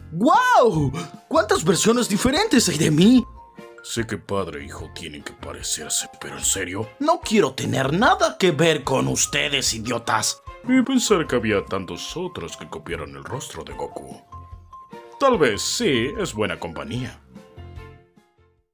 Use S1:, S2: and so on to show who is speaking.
S1: ¡Guau! ¿Cuántas versiones diferentes hay de mí?
S2: Sé que padre e hijo tienen que parecerse, pero ¿en serio?
S1: No quiero tener nada que ver con ustedes, idiotas.
S2: Y pensar que había tantos otros que copiaron el rostro de Goku. Tal vez sí, es buena compañía.